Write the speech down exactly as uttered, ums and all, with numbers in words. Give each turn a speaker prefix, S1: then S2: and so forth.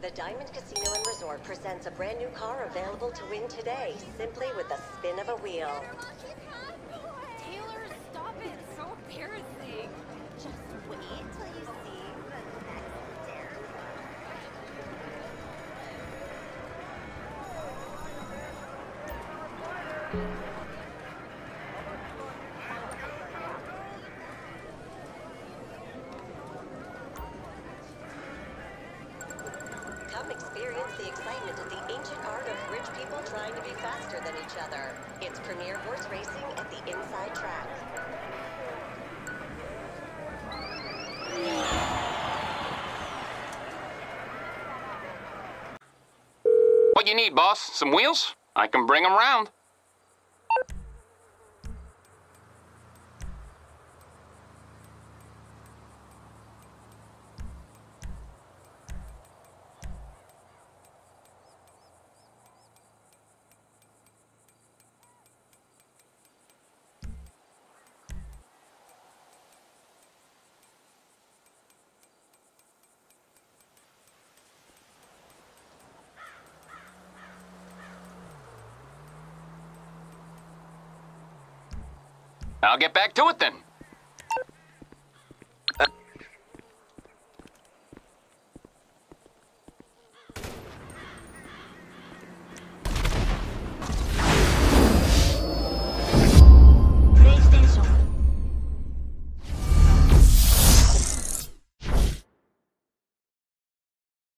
S1: The Diamond Casino and Resort presents a brand new car available to win today, simply with the spin of a wheel.
S2: Taylor, stop it. It's so embarrassing.
S3: Just wait till you see the next dare.
S1: Come experience the excitement of the ancient art of rich people trying to be faster than each other. It's premier horse racing at the Inside Track.
S4: What you need, boss? Some wheels? I can bring them round. I'll get back to it then.